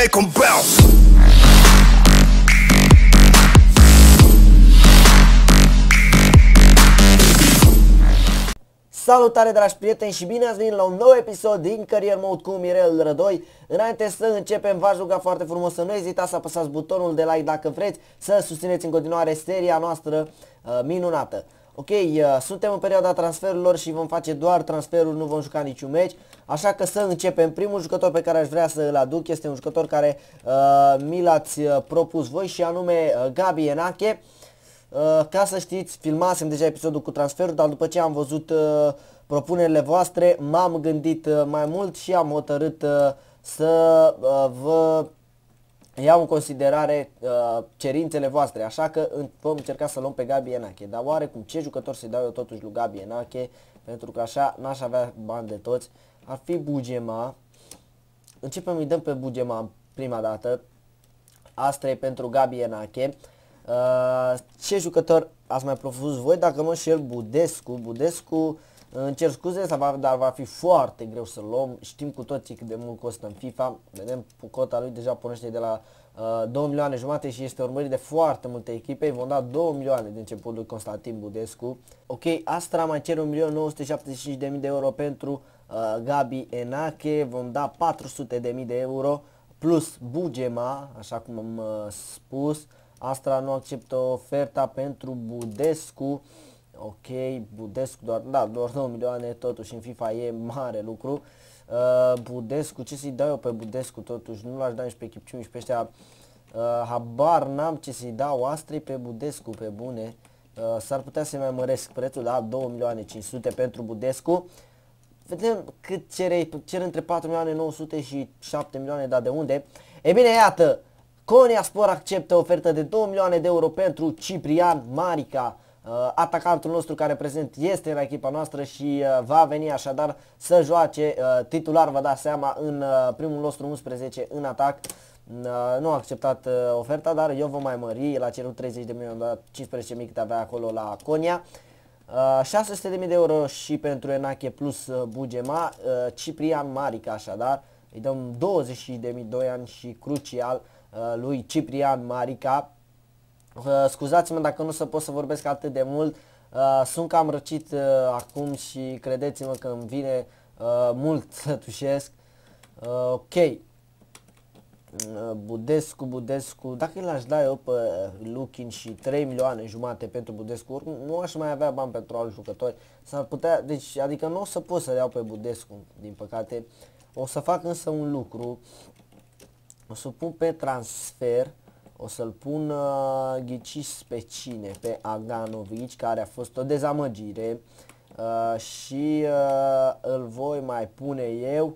make 'em bounce. Salutare dragi prieteni și bine ați venit la un nou episod din Career Mode cu Mirel Rădoi. Înainte să începem, v-aș ruga foarte frumos să nu ezitați să apăsați butonul de like dacă vreți să susțineți în continuare seria noastră minunată. Ok, suntem în perioada transferurilor și vom face doar transferuri, nu vom juca niciun meci. Așa că să începem. Primul jucător pe care aș vrea să îl aduc este un jucător care mi l-ați propus voi și anume Gabi Enache. Ca să știți, filmasem deja episodul cu transferul, dar după ce am văzut propunerile voastre, m-am gândit mai mult și am hotărât să vă iau în considerare cerințele voastre. Așa că vom încerca să luăm pe Gabi Enache. Dar oarecum ce jucător să-i dau eu totuși lui Gabi Enache? Pentru că așa n-aș avea bani de toți. Ar fi Bugema. Începem, îi dăm pe Bugema prima dată. Asta e pentru Gabi Enache. Ce jucător ați mai propus voi? Dacă mă înșel, Budescu, îmi cer scuze, dar va fi foarte greu să-l luăm. Știm cu toții cât de mult costă în FIFA. Vedem, cota lui deja pornește de la 2 milioane jumate și este urmărit de foarte multe echipe. Îi vom da 2 milioane de început lui Constantin Budescu. Ok, Astra mai cer 1.975.000 de euro pentru Gabi Enache. Vom da 400.000 de euro plus Bugema, așa cum am spus. Astra nu acceptă oferta pentru Budescu. Ok, Budescu doar 2 milioane, totuși în FIFA e mare lucru. Budescu, ce să-i dau eu pe Budescu totuși? Nu l-aș da nici pe Chipciu, nici pe ăștia. Habar n-am ce să-i dau Astrei pe Budescu, pe bune. S-ar putea să mai măresc prețul, da, 2.500.000 pentru Budescu. Vedem cât cer între 4.900.000 și 7 milioane, dar de unde? E bine, iată! Konyaspor acceptă ofertă de 2 milioane de euro pentru Ciprian Marica, atacantul nostru care prezent este în echipa noastră și va veni așadar să joace titular, vă dați seama, în primul nostru 11 în atac. Nu a acceptat oferta, dar eu vom mai mări, el a cerut 30 de milioane, dar 15 cât avea acolo la Konya. 600.000 de euro și pentru Enache plus Bugema, Ciprian Marica așadar, îi dăm 20.000, 2 ani și crucial lui Ciprian Marica. Scuzați-mă dacă nu pot să vorbesc atât de mult, sunt cam răcit acum și credeți-mă că îmi vine mult să tușesc. Ok, Budescu, dacă l-aș da eu pe Lukin și 3 milioane jumate pentru Budescu, nu aș mai avea bani pentru alți jucători. S-ar putea, deci, adică nu o să pot să le iau pe Budescu, din păcate. O să fac însă un lucru. O să pun pe transfer, o să-l pun ghiciți pe cine, pe Aganovici, care a fost o dezamăgire, și îl voi mai pune eu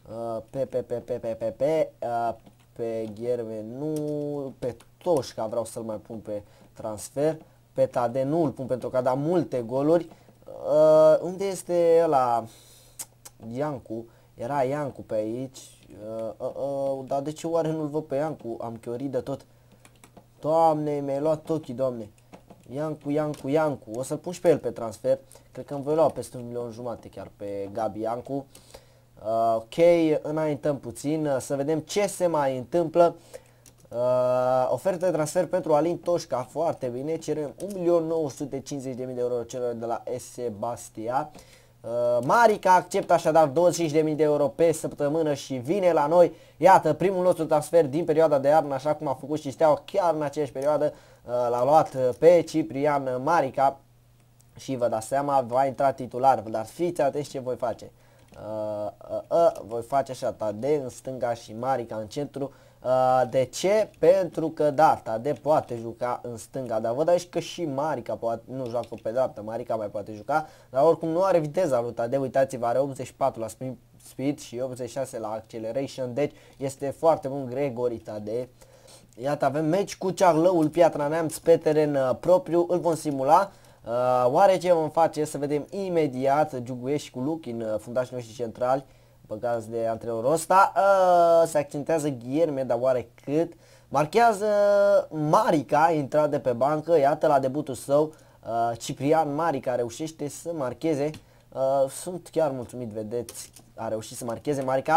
pe Gherme, nu, pe Toșca vreau să-l mai pun pe transfer, pe Tade nu îl pun pentru că a dat multe goluri. Unde este ăla Iancu? Era Iancu pe aici. Dar de ce oare nu-l văd pe Iancu? Am chiorit de tot. Doamne, mi-ai luat ochii, doamne. Iancu. O să-l pun și pe el pe transfer. Cred că îmi voi lua peste 1,5 milioane chiar pe Gabi Iancu. Ok, înaintăm puțin să vedem ce se mai întâmplă. Ofertă de transfer pentru Alin Toșca, foarte bine. Cerem 1.950.000 de euro celor de la SC Bastia. Marica acceptă așadar 25.000 de euro pe săptămână și vine la noi. Iată, primul nostru transfer din perioada de iarnă, așa cum a făcut și Steaua chiar în aceeași perioadă. L-a luat pe Ciprian Marica și vă dați seama, va intra titular, dar fiți atenți ce voi face. Voi face așa, Tade în stânga și Marica în centru. De ce? Pentru că da, Tade poate juca în stânga, dar văd aici că și Marica poate, nu joacă pe dreapta, Marica mai poate juca, dar oricum nu are viteza lui Tade, uitați-vă, are 84 la speed și 86 la acceleration, deci este foarte bun Gregori Tade. Iată, avem meci cu Cearlăul Piatra Neamț pe teren propriu, îl vom simula. Oare ce vom face? Să vedem imediat. Giuguiești cu Lukin, fundașii noștri centrali, băgați de antrenorul ăsta. Se accentează Gherme, dar oare cât? Marchează Marica, a intrat de pe bancă, iată la debutul său. Ciprian Marica reușește să marcheze. Sunt chiar mulțumit, vedeți, a reușit să marcheze Marica.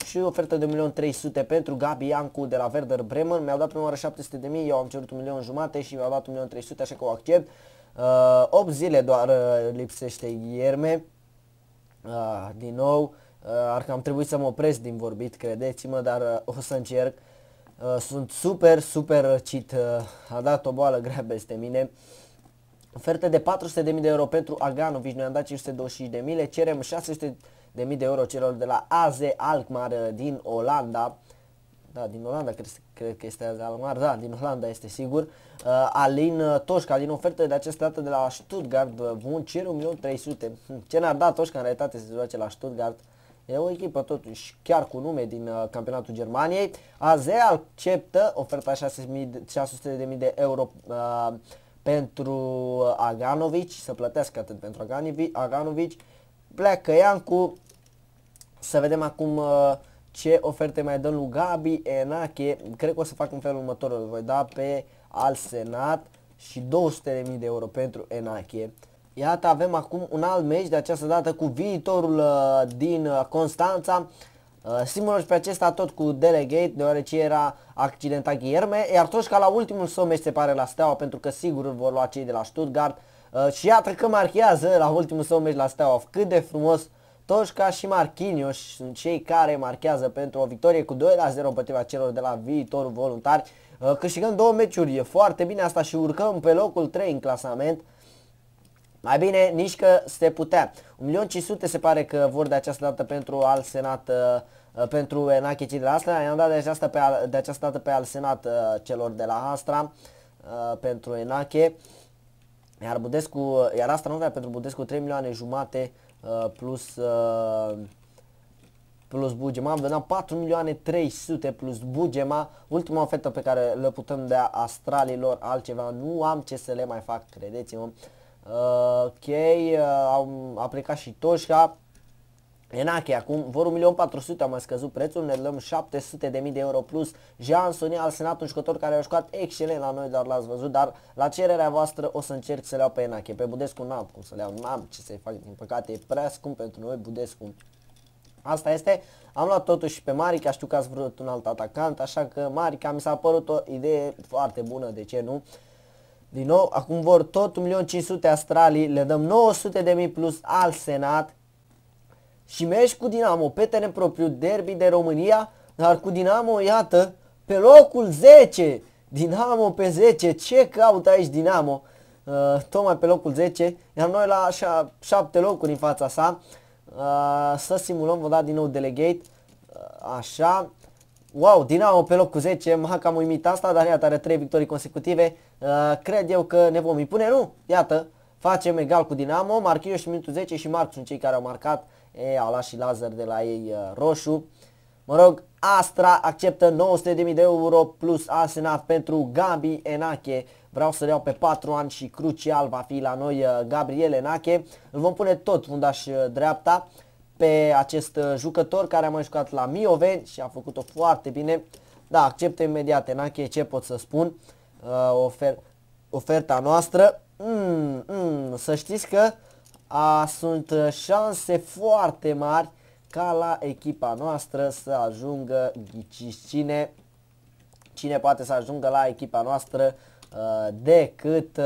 și ofertă de 1.300.000 pentru Gabi Iancu de la Werder Bremen. Mi-au dat prima oară 700.000, eu am cerut 1.500.000 și mi-au dat 1.300.000, așa că o accept. 8 zile doar lipsește Ierme. Din nou, ar că am trebuit să mă opresc din vorbit, credeți-mă, dar o să încerc. Sunt super răcit, a dat o boală grea peste mine. Ofertă de 400.000 de euro pentru Aganovic, noi am dat 525.000, le cerem 600.000 de euro celor de la AZ Alkmaar din Olanda. Da, din Olanda cred că este AZ Alkmaar, da, din Olanda este sigur. Alin Toșca, din ofertă de această dată de la Stuttgart, bun, cer 1.300.000. Ce n-ar da Toșca în realitate să se joace la Stuttgart? E o echipă totuși chiar cu nume din campionatul Germaniei. AZ acceptă oferta 600.000 de euro pentru Aganovic, să plătească atât pentru Aganovic. Pleacă Iancu. Să vedem acum ce oferte mai dăm lui Gabi Enache. Cred că o să fac în felul următor, îl voi da pe Al Senat și 200.000 de euro pentru Enache. Iată, avem acum un alt meci, de această dată cu Viitorul din Constanța. Simulăm și pe acesta tot cu Delegate, deoarece era accidentat Ghierme, iar Toșca la ultimul său meci se pare la Steaua, pentru că sigur îl vor lua cei de la Stuttgart. Și iată că marchează la ultimul său meci la Steaua, cât de frumos. Toșca și Marquinhos sunt cei care marchează pentru o victorie cu 2-0 împotriva celor de la Viitorul Voluntari. Câștigăm 2 meciuri, e foarte bine asta și urcăm pe locul 3 în clasament. Mai bine, nici că se putea. 1.500.000 se pare că vor de această dată pentru Al Senat, pentru Enache cei de la Astra. I-am dat de această dată pe Al Senat celor de la Astra pentru Enache. Iar asta nu vrea pentru Budescu 3.500.000 plus Bugema. Am venit 4.300.000 plus Bugema. Ultima ofertă pe care le putem da Astralilor, altceva nu am ce să le mai fac, credeți-mă. Ok, a plecat și Toșca. Enache acum vor 1.400.000, am mai scăzut prețul, ne dăm 700.000 de euro plus Jean Sonia Al Senat, un jucător care a jucat excelent la noi, dar l-ați văzut, dar la cererea voastră o să încerc să le iau pe Enache. Pe Budescu n-am cum să le iau, n-am ce să-i fac, din păcate e prea scump pentru noi Budescu. Asta este, am luat totuși pe Marica, știu că ați vrut un alt atacant, așa că Marica mi s-a părut o idee foarte bună, de ce nu? Din nou, acum vor tot 1.500.000 Astralii, le dăm 900.000 plus Al Senat. Și meci cu Dinamo pe teren propriu, derby de România, dar cu Dinamo, iată, pe locul 10. Dinamo pe 10, ce caută aici Dinamo? Tocmai pe locul 10, iar noi la așa 7 locuri în fața sa. Să simulăm, vă da din nou Delegate. Așa. Wow, Dinamo pe locul 10, m-a cam uimit asta, dar iată, are 3 victorii consecutive. Cred eu că ne vom impune, nu? Iată, facem egal cu Dinamo, Marquinhos și minutul 10 și Marc sunt cei care au marcat. Au luat și Lazar de la ei roșu. Mă rog, Astra acceptă 900.000 de euro plus Arsenal pentru Gabi Enache. Vreau să le iau pe 4 ani și crucial va fi la noi Gabriel Enache. Îl vom pune tot fundaș dreapta pe acest jucător care a mai jucat la Mioveni și a făcut-o foarte bine. Da, acceptă imediat Enache, ce pot să spun. Oferta noastră. Să știți că sunt șanse foarte mari ca la echipa noastră să ajungă, ghiciți cine poate să ajungă la echipa noastră decât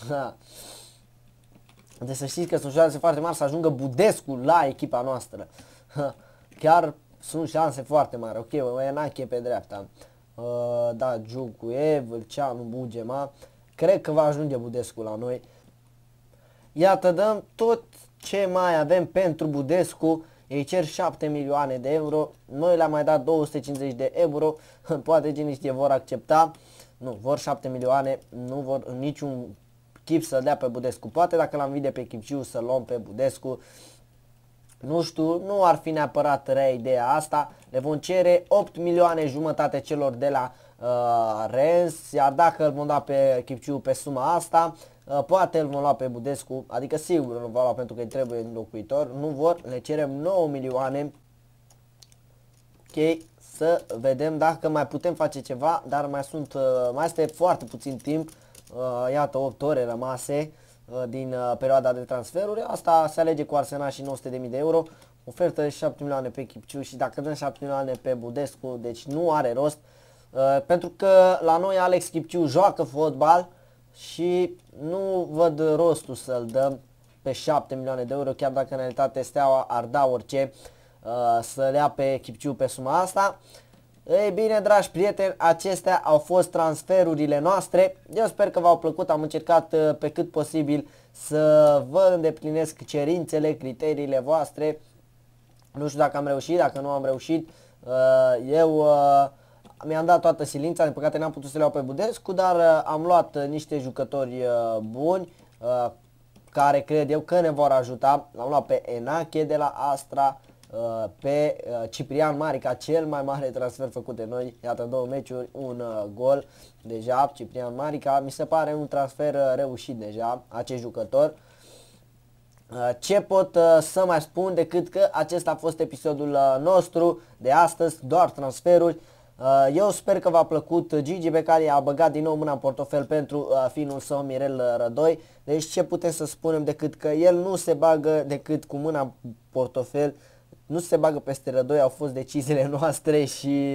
deci să știți că sunt șanse foarte mari să ajungă Budescu la echipa noastră. Chiar sunt șanse foarte mari. Ok, Enache pe dreapta, da, Giucuie, Vâlceanu, Bugema. Cred că va ajunge Budescu la noi. Iată, dăm tot ce mai avem pentru Budescu. Ei cer 7 milioane de euro. Noi le-am mai dat 250 de euro. Poate cine știe vor accepta. Nu, vor 7 milioane. Nu vor în niciun chip să dea pe Budescu. Poate dacă l-am vide pe Chipciu să luăm pe Budescu. Nu știu, nu ar fi neapărat rea ideea asta. Le vom cere 8 milioane jumătate celor de la Rennes. Iar dacă îl vom da pe Chipciu pe suma asta, poate îl vom lua pe Budescu. Adică sigur nu va lua pentru că îi trebuie înlocuitor. Nu vor, le cerem 9 milioane. Ok, să vedem dacă mai putem face ceva. Dar mai este foarte puțin timp. Iată 8 ore rămase din perioada de transferuri. Asta se alege cu Arsenal și 900.000 de euro. ofertă de 7 milioane pe Chipciu și dacă dăm 7 milioane pe Budescu, deci nu are rost. Pentru că la noi Alex Chipciu joacă fotbal și nu văd rostul să-l dăm pe 7 milioane de euro, chiar dacă în realitate Steaua ar da orice să-l ia pe Chipciu pe suma asta. Ei bine, dragi prieteni, acestea au fost transferurile noastre. Eu sper că v-au plăcut, am încercat pe cât posibil să vă îndeplinesc cerințele, criteriile voastre. Nu știu dacă am reușit, dacă nu am reușit. Eu mi-am dat toată silința, din păcate n-am putut să le iau pe Budescu, dar am luat niște jucători buni care cred eu că ne vor ajuta. L-am luat pe Enache de la Astra, pe Ciprian Marica, cel mai mare transfer făcut de noi, iată 2 meciuri, un gol deja, Ciprian Marica, mi se pare un transfer reușit deja, acest jucător. Ce pot să mai spun decât că acesta a fost episodul nostru de astăzi, doar transferuri. Eu sper că v-a plăcut. Gigi Becali a băgat din nou mâna în portofel pentru finul său Mirel Rădoi. Deci ce putem să spunem decât că el nu se bagă decât cu mâna în portofel, nu se bagă peste Rădoi, au fost deciziile noastre și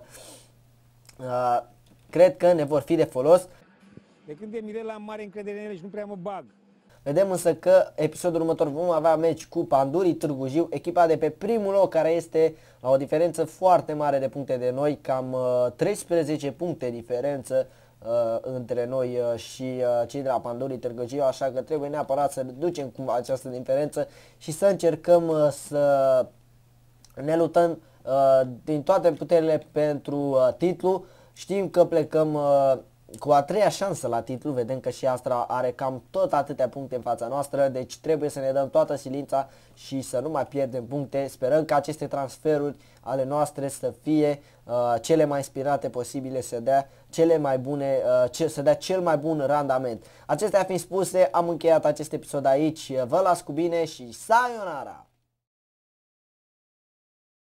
cred că ne vor fi de folos. De când e Mirel am mare încredere în ele și nu prea mă bag. Vedem însă că episodul următor vom avea meci cu Pandurii Târgu Jiu, echipa de pe primul loc care este la o diferență foarte mare de puncte de noi, cam 13 puncte diferență între noi și cei de la Pandurii Târgu Jiu, așa că trebuie neapărat să reducem cumva această diferență și să încercăm să ne luptăm din toate puterile pentru titlu. Știm că plecăm cu a treia șansă la titlu, vedem că și Astra are cam tot atâtea puncte în fața noastră, deci trebuie să ne dăm toată silința și să nu mai pierdem puncte. Sperăm că aceste transferuri ale noastre să fie cele mai inspirate posibile, să dea cele mai bune, să dea cel mai bun randament. Acestea fiind spuse, am încheiat acest episod aici, vă las cu bine și sayonara!